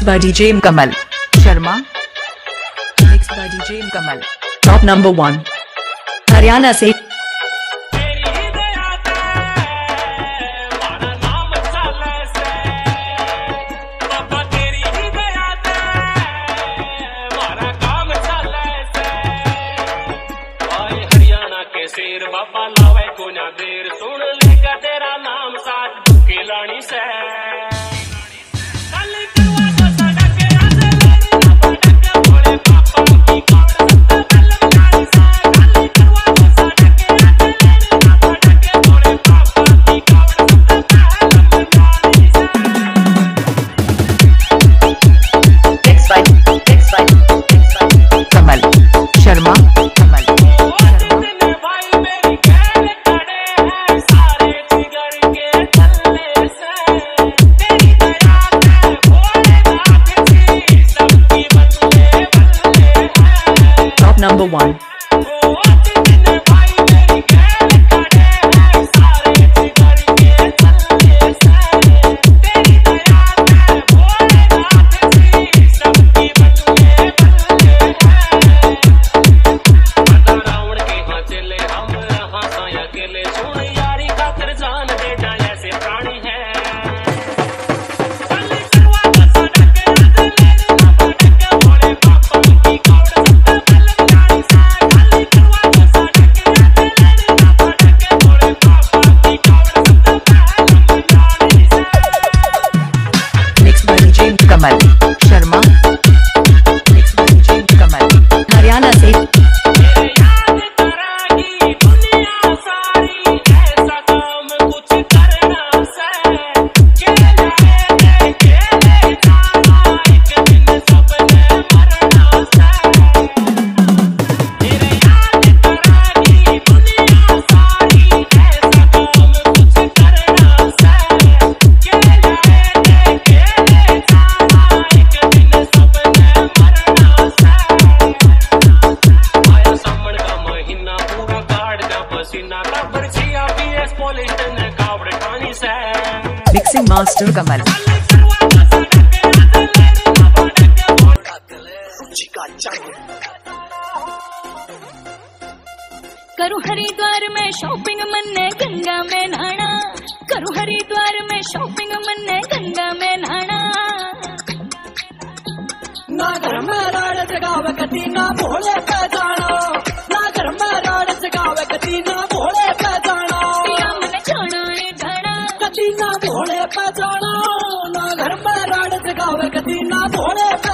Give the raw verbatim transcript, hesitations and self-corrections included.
Mixed by D J Kamal. Sharma. Mixed by D J Kamal. Top number one. Haryana से शेर बाबा लावे को ना देर सुन लेगा तेरा नाम साथ के लानी से कमल शर्मा कमल number one. Kamal Sharma Mixed by D J कमल हरियाणा से मिक्सिंग मास्टर कमल करूं हरिद्वार में शॉपिंग मन्ने गंगा में नहाना करूं हरिद्वार में शॉपिंग मन्ने गंगा में नहाना ना घर में राड जगावे कती ना भोले पे जाना ना घर में राड जगावे कती ना भोले पे जाना पिया मन जाना है जाना कती ना भोले पे जाना ना घर में राड जगावे कती ना भोले पे